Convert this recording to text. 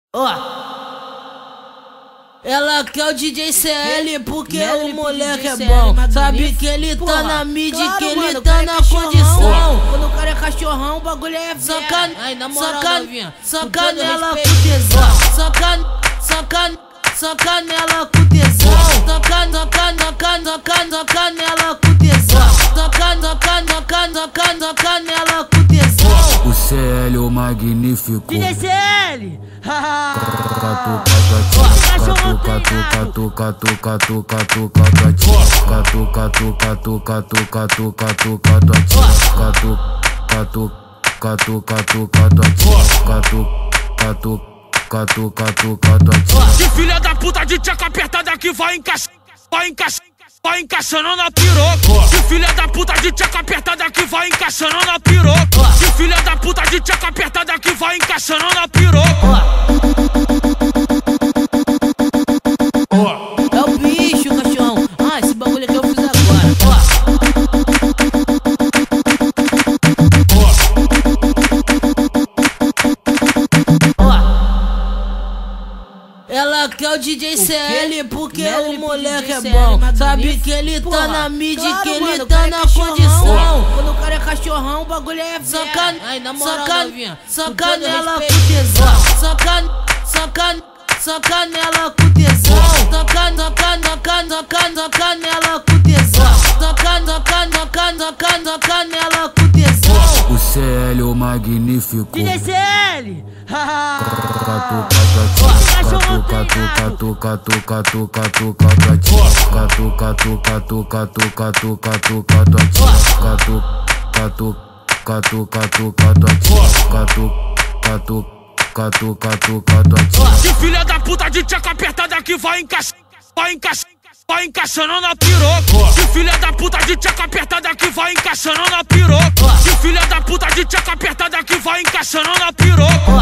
Ó, ela quer o DJ CL porque o moleque é bom. Sabe que ele tá na mídia, que ele tá na condição. Quando o cara é cachorrão, o bagulho é sacan, sacanela com tesão. Sacanela com tesão. Sacanela com tesão. Sacanela com tesão. O CL, o magnífico. DJ CL! Que filha da puta de tchaca apertada que vai encaixando na piroca. Que filha da puta de tchaca apertada que vai encaixando na piroca. Que filha da puta de tchaca apertada que vai encaixando na piroca. É o bicho, cachorrão. Ah, esse bagulho aqui eu fiz agora. Ela quer o DJ CL porque o moleque é bom. Sabe que ele tá na mídia, que ele tá na condição. Quando o cara é cachorrão, o bagulho é sacanela com tesão. Sacanela com tesão. Sacanela com tesão. Sacanela com tesão. O CL, o magnífico. DJ CL! Que filha da puta de tchaca apertada que vai encaixando na piroca. Que filha da puta de tchaca apertada que vai encaixando na piroca. Que filha da puta de tchaca apertada que vai encaixando na piroca.